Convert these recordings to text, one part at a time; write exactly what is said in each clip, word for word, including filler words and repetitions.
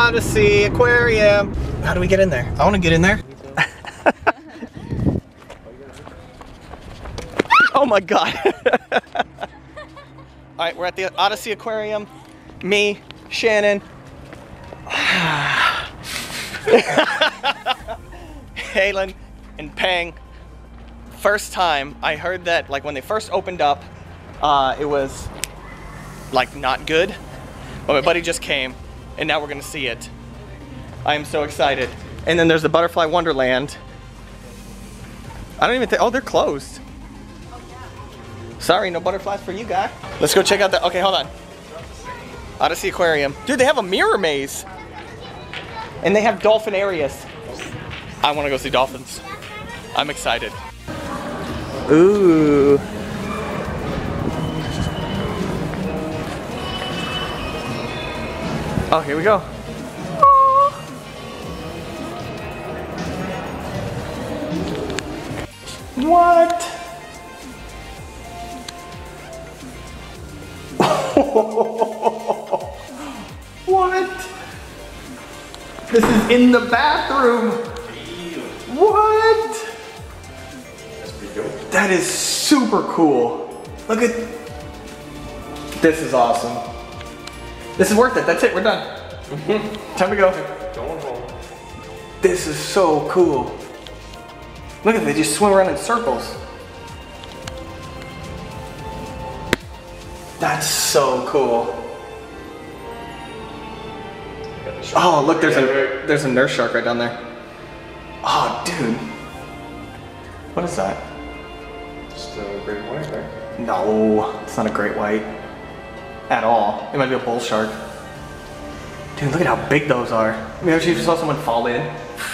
Odyssey Aquarium. How do we get in there? I want to get in there. Oh my God. All right, we're at the Odyssey Aquarium. Me, Shannon, Halen, and Peng. First time I heard that, like when they first opened up, uh, it was like not good. But my buddy just came, and now we're gonna see it. I am so excited. And then there's the Butterfly Wonderland. I don't even think, oh, they're closed. Sorry, no butterflies for you, guy. Let's go check out the, okay, hold on. Odyssey Aquarium. Dude, they have a mirror maze. And they have dolphinarius. I wanna go see dolphins. I'm excited. Ooh. Oh, here we go. What? What? This is in the bathroom. What? That's pretty dope. That is super cool. Look at, this is awesome. This is worth it. That's it. We're done. Time to go. Going home. This is so cool. Look at it. They just swim around in circles. That's so cool. Oh, look, there's a there's a nurse shark right down there. Oh, dude. What is that? Just a great white, right? No, it's not a great white at all. It might be a bull shark. Dude, look at how big those are. I mean, actually, if you saw someone fall in.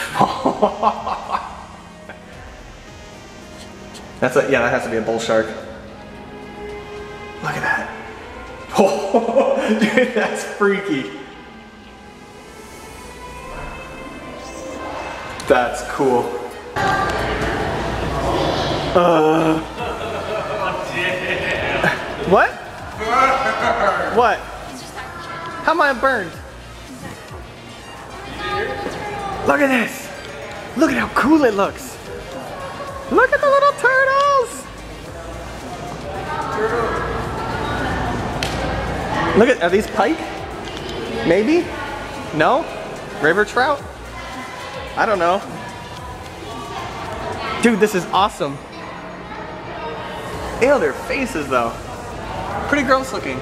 That's a, yeah, that has to be a bull shark. Look at that. Oh, dude, that's freaky. That's cool. Uh, what? What? How am I burned? Look at this. Look at how cool it looks. Look at the little turtles. Look at, are these pike? Maybe? No? River trout? I don't know. Dude, this is awesome. Ew, their faces though. Pretty gross looking.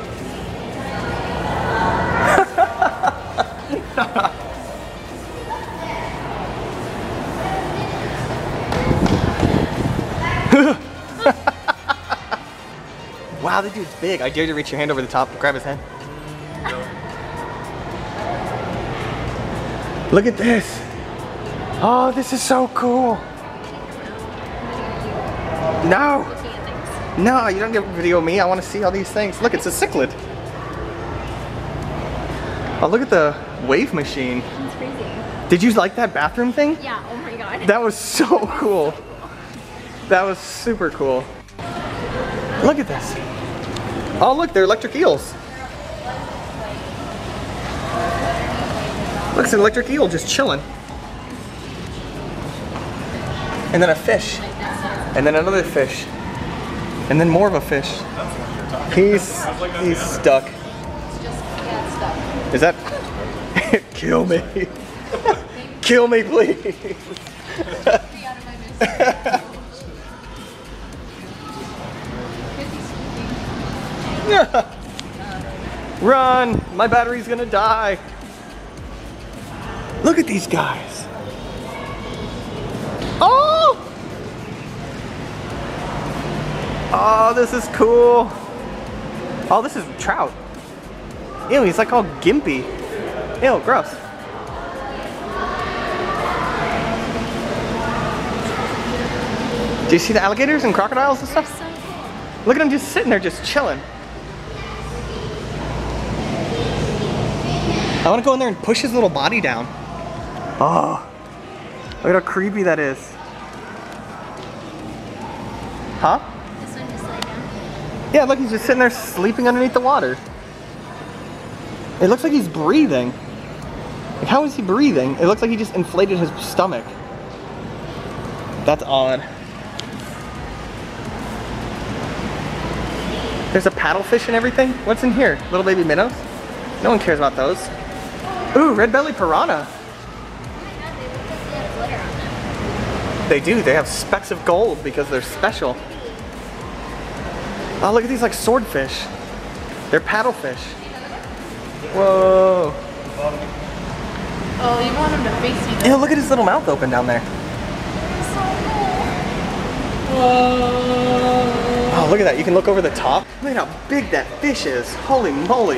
Wow, this dude's big. I dare you to reach your hand over the top and grab his head. Look at this. Oh, this is so cool. No. No, you don't get video me. I want to see all these things. Look, it's a cichlid. Oh, look at the wave machine. That's crazy. Did you like that bathroom thing? Yeah, oh my god. That was so cool. That was super cool. Look at this. Oh, look, they're electric eels. Look, it's an electric eel just chilling. And then a fish. And then another fish. And then more of a fish. He's he's stuck. Is that? Kill me. Kill me, please. Run! My battery's gonna die. Look at these guys. Oh! Oh, this is cool. Oh, this is trout. Ew, he's like all gimpy. Ew, gross. Do you see the alligators and crocodiles and stuff? Look at him just sitting there, just chilling. I want to go in there and push his little body down. Oh, look at how creepy that is. Huh? This one just lay down. Yeah, look, he's just sitting there sleeping underneath the water. It looks like he's breathing. Like, how is he breathing? It looks like he just inflated his stomach. That's odd. There's a paddlefish and everything. What's in here? Little baby minnows? No one cares about those. Ooh, red belly piranha. They do. They have specks of gold because they're special. Oh, look at these like swordfish. They're paddlefish. Whoa. Oh, you want him to face you. Yeah, look at his little mouth open down there. Whoa. Oh, look at that. You can look over the top. Look at how big that fish is. Holy moly.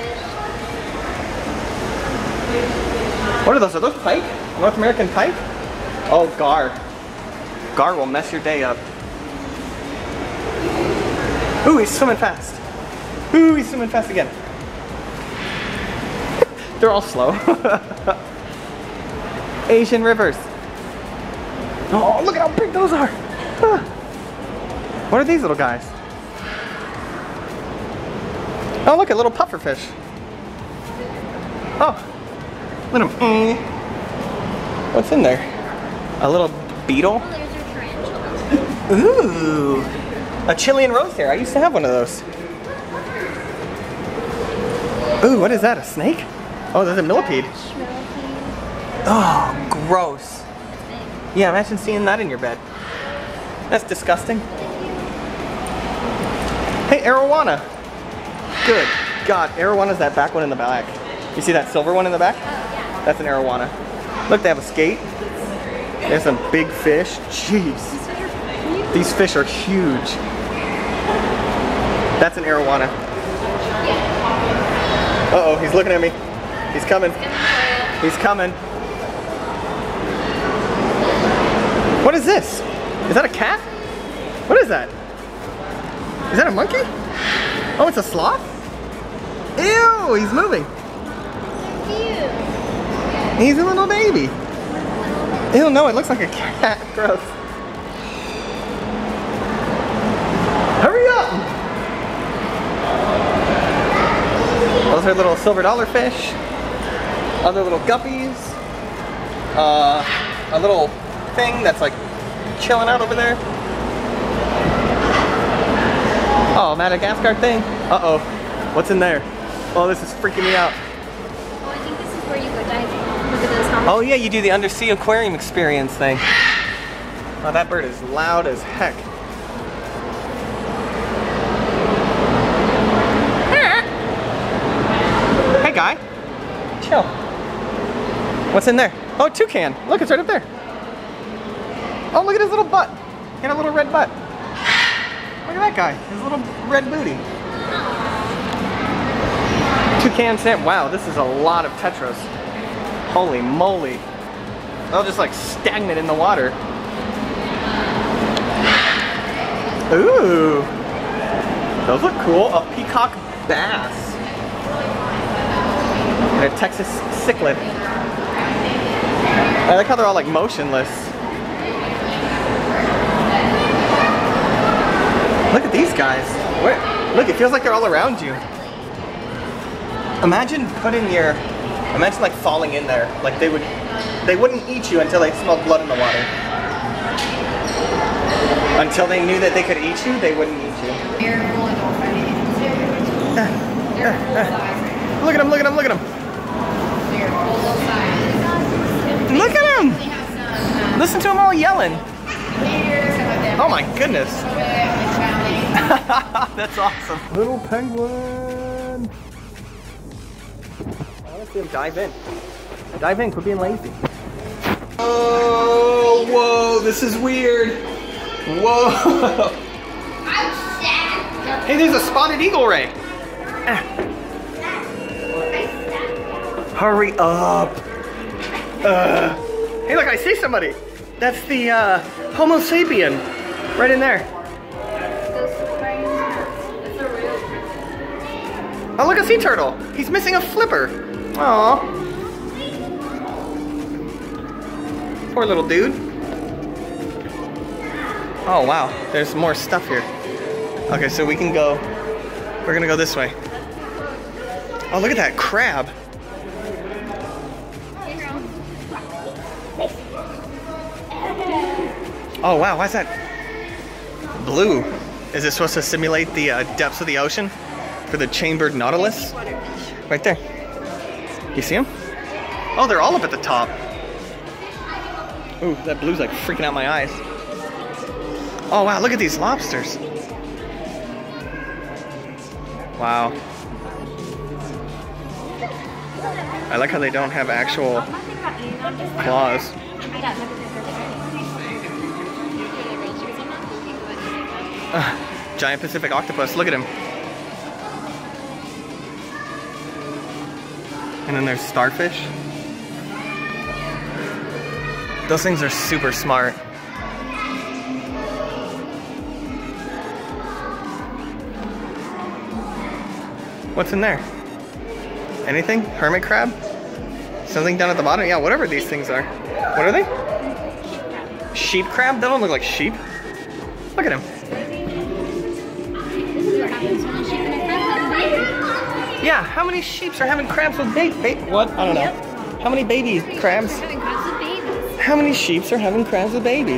What are those? Are those pike? North American pike? Oh, gar. Gar will mess your day up. Ooh, he's swimming fast. Ooh, he's swimming fast again. They're all slow. Asian rivers. Oh, look at how big those are. Huh. What are these little guys? Oh, look at little pufferfish. Oh, look at them. What's in there? A little beetle? Oh, there's your tarantula. Ooh, a Chilean rose hair. I used to have one of those. Ooh, what is that? A snake? Oh, there's a millipede. Oh, gross. Yeah, imagine seeing that in your bed. That's disgusting. Hey, arowana. Good God, arowana's that back one in the back. You see that silver one in the back? That's an arowana. Look, they have a skate. There's some big fish. Jeez. These fish are huge. That's an arowana. Uh-oh, he's looking at me. He's coming. He's coming. What is this? Is that a cat? What is that? Is that a monkey? Oh, it's a sloth? Ew, he's moving. He's a little baby. Ew, no, it looks like a cat. Gross. Hurry up! Those are little silver dollar fish. Other little guppies. Uh, a little thing that's like chilling out over there. Oh, Madagascar thing. Uh-oh. What's in there? Oh, this is freaking me out. Oh, I think this is where you go diving. Look at those humps. Oh yeah, you do the undersea aquarium experience thing. Oh, that bird is loud as heck. Hey guy. Chill. What's in there? Oh, toucan. Look, it's right up there. Oh, look at his little butt. He had a little red butt. Look at that guy. His little red booty. Toucan sand. Wow, this is a lot of tetras. Holy moly. They're just like stagnant in the water. Ooh. Those look cool. A peacock bass. And a Texas cichlid. I like how they're all like motionless. Look at these guys. Where? Look, it feels like they're all around you. Imagine putting your, imagine like falling in there. Like they would, they wouldn't eat you until they smelled blood in the water. Until they knew that they could eat you, they wouldn't eat you. Look at him, look at him, look at him. Look at him. Listen to them all yelling. Oh my goodness. That's awesome. Little penguin. I want to see him dive in. Dive in, quit being lazy. Oh, whoa, this is weird. Whoa. Hey, there's a spotted eagle ray. Ah. Hurry up. Uh. Hey, look, I see somebody. That's the uh, Homo sapien. Right in there. Oh, look, a sea turtle. He's missing a flipper. Aww. Poor little dude. Oh, wow. There's more stuff here. Okay, so we can go, we're gonna go this way. Oh, look at that crab. Oh wow, why's that blue? Is it supposed to simulate the uh, depths of the ocean for the chambered nautilus? Right there. You see them? Oh, they're all up at the top. Ooh, that blue's like freaking out my eyes. Oh wow, look at these lobsters. Wow. I like how they don't have actual claws. Uh, giant Pacific octopus, look at him. And then there's starfish. Those things are super smart. What's in there? Anything? Hermit crab? Something down at the bottom? Yeah, whatever these things are. What are they? Sheep crab? They don't look like sheep. Look at him. Yeah, how many sheeps are having crabs with baby? Ba what? I don't know. How many baby crabs? Having crabs with babies. How many sheeps are having crabs with babies?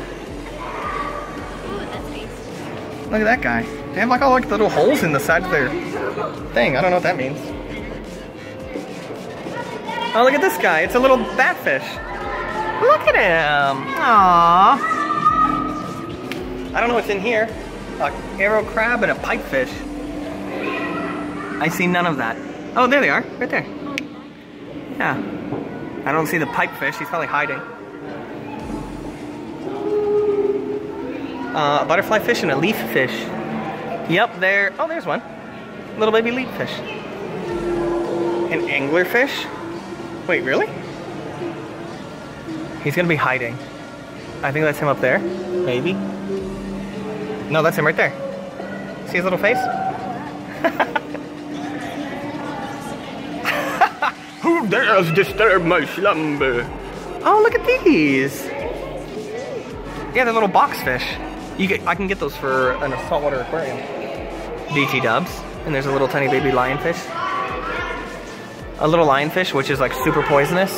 Ooh, that's nice. Look at that guy. They have like all like little holes in the side of their thing. I don't know what that means. Oh, look at this guy. It's a little batfish. Look at him. Aww. I don't know what's in here. A arrow crab and a pipefish. I see none of that. Oh, there they are. Right there. Yeah. I don't see the pipefish. He's probably hiding. Uh, a butterfly fish and a leaf fish. Yep, there. Oh, there's one. Little baby leaf fish. An anglerfish? Wait, really? He's gonna be hiding. I think that's him up there. Maybe. No, that's him right there. See his little face? Who dares disturb my slumber? Oh, look at these. Yeah, they're little box fish. You get, I can get those for an saltwater aquarium. D T dubs. And there's a little tiny baby lionfish. A little lionfish, which is like super poisonous.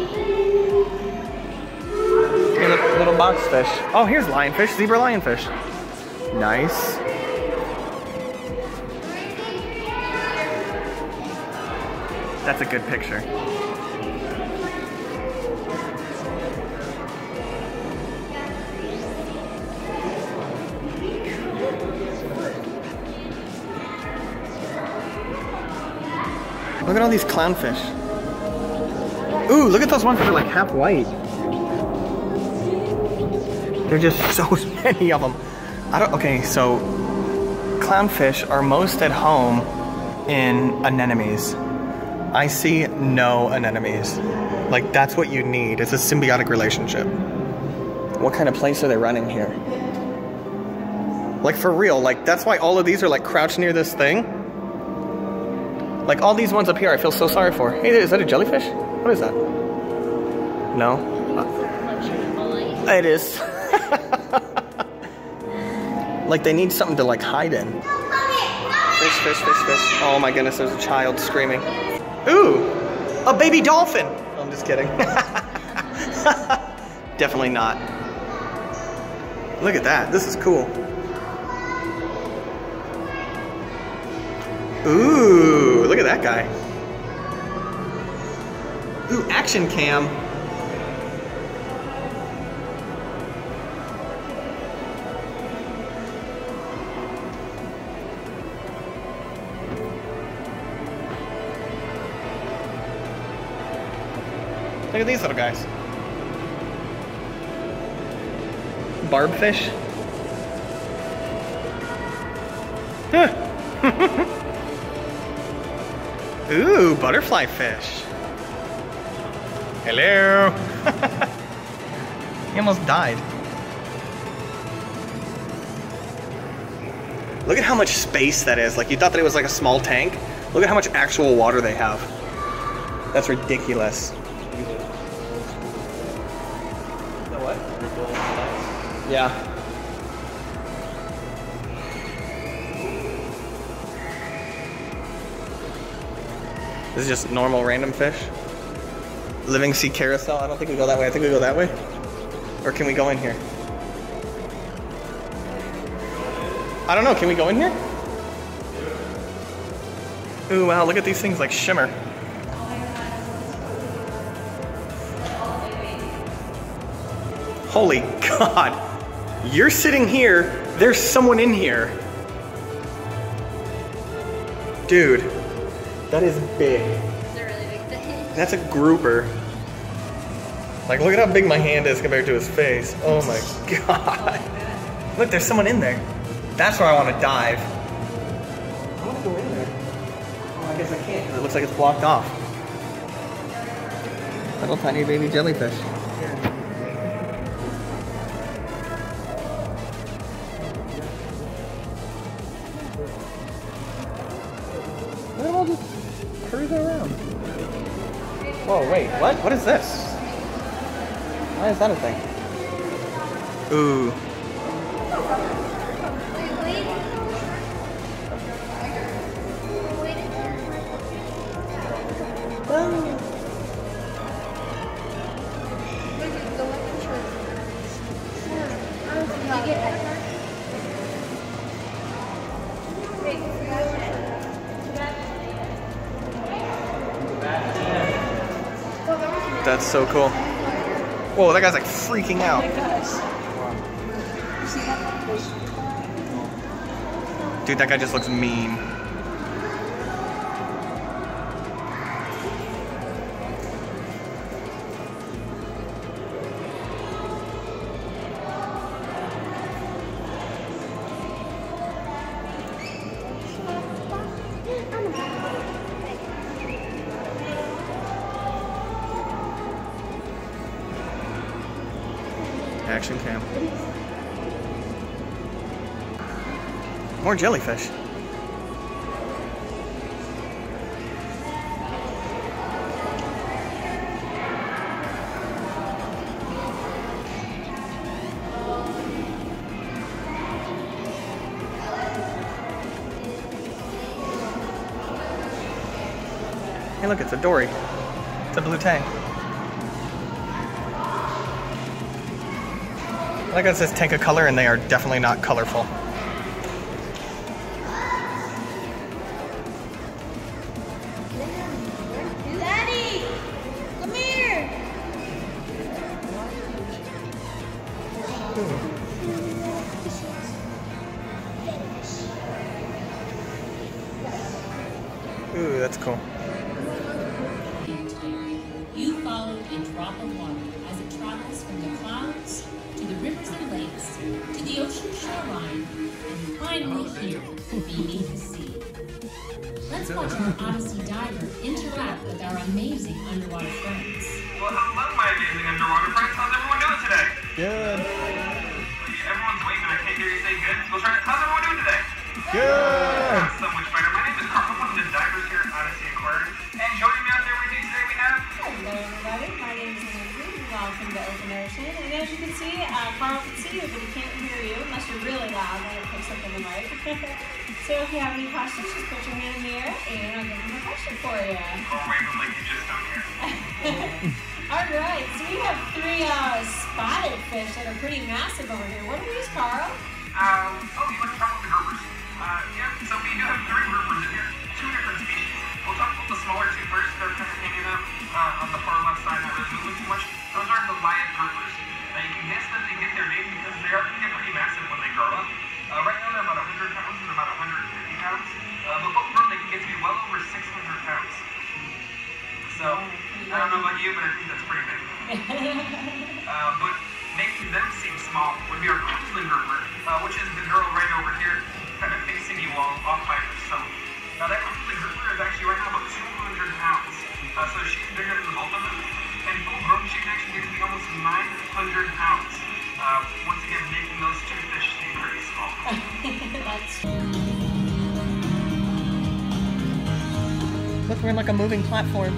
And a little box fish. Oh, here's lionfish, zebra lionfish. Nice. That's a good picture. Look at all these clownfish. Ooh, look at those ones that are like half white. There're just so many of them. I don't, okay, so clownfish are most at home in anemones. I see no anemones. Like, that's what you need. It's a symbiotic relationship. What kind of place are they running here? Like, for real, like, that's why all of these are like crouched near this thing. Like all these ones up here, I feel so sorry for. Hey, is that a jellyfish? What is that? No? Uh, it is. Like they need something to like hide in. Fish, fish, fish, fish. Oh my goodness, there's a child screaming. Ooh, a baby dolphin. Oh, I'm just kidding. Definitely not. Look at that, this is cool. Ooh, look at that guy. Ooh, action cam. Look at these little guys. Barbfish. Ooh, butterfly fish. Hello. He almost died. Look at how much space that is. Like you thought that it was like a small tank. Look at how much actual water they have. That's ridiculous. The what? Yeah. This is just normal random fish. Living sea carousel. I don't think we go that way. I think we go that way. Or can we go in here? I don't know, can we go in here? Ooh, wow, look at these things like shimmer. Holy God. You're sitting here, there's someone in here. Dude, that is big. It's a really big thing. That's a grouper. Like, look at how big my hand is compared to his face. Oh my God. Look, there's someone in there. That's where I want to dive. I want to go in there. Oh, I guess I can't because it looks like it's blocked off. Little tiny baby jellyfish. Look at all just cruising around. Whoa, wait, what? What is this? Why is that a thing? Ooh. That's so cool. Whoa, that guy's like freaking out. Dude, that guy just looks mean. Action cam. More jellyfish. Hey look, it's a dory. It's a blue tang. Like it says tank of color, and they are definitely not colorful. Daddy! Come here! Ooh, that's cool. You followed a drop of water as it travels from the clouds to the rivers and lakes, to the ocean shoreline, and finally here, beneath the sea. Let's watch our Odyssey diver interact with our amazing underwater friends. Well, hello, my amazing underwater friends. How's everyone doing today? Good. Everyone's waving. I can't hear you say good. So try to, how's everyone doing today? Good. So much better. My name is Carl. I'm one of the divers here at Odyssey Aquarium. And joining me out there with me today, we have... Hello everybody, my name is Lindsay. Welcome to Open Ocean. And as you can see, uh, Carl can see you, but he can't hear you unless you're really loud and it picks up in the mic. So if you have any questions, just put your hand in the air and I'll give them a question for you. Or waving like you just don't hear. Alright, so we have three uh, spotted fish that are pretty massive over here. What are these, Carl? Um, oh, you want to talk about the groupers? Uh, yeah, so we do have three groupers in here. Two different species. We'll talk about the smaller two first. They're kind of hanging out uh, on the far left side, not really moving too much. Those are Goliath groupers. Now you can guess that they get their name because they are going to get pretty massive when they grow up. Uh, right now they're about one hundred pounds and about one hundred fifty pounds. Uh, but full grown they can get to be well over six hundred pounds. So, I don't know about you, but I think that's pretty big. uh, but making them seem small would be our Queensland grouper, uh, which is the girl right over here, kind of facing you all off by herself. Now that Queensland grouper is actually right now about two hundred pounds. Uh, so she's bigger than both of them. And full grown, she can actually get to be almost nine hundred pounds. Uh, once again, making those two fish seem pretty small. That's Look, we're in like a moving platform.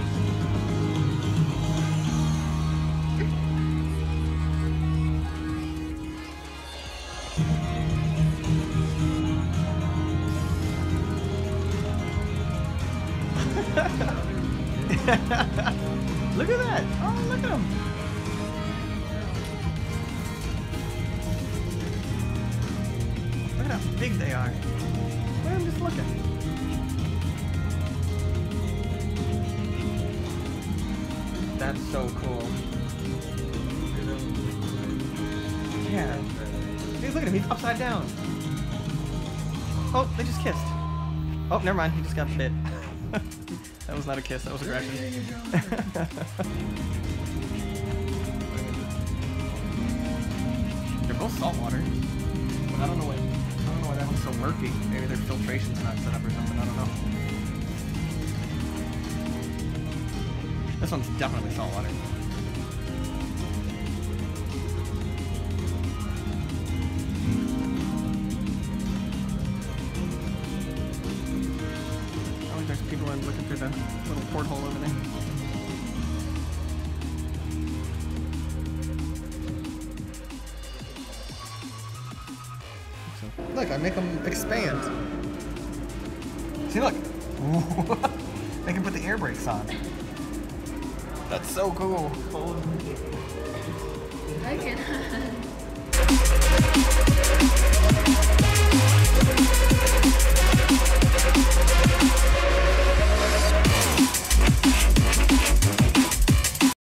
Look at that! Oh, look at them! Look at how big they they are. Well, I'm just looking. That's so cool. Yeah. Dude, look at him. He's upside down. Oh, they just kissed. Oh, never mind. He just got bit. That was not a kiss. That was aggression. They're both saltwater. But I don't know why. I don't know why that one's so murky. Maybe their filtration's not set up or something. I don't know. This one's definitely saltwater. Oh, there's people looking through the little porthole over there. So, look, I make them expand. See, look. They can put the air brakes on. That's so cool. I can.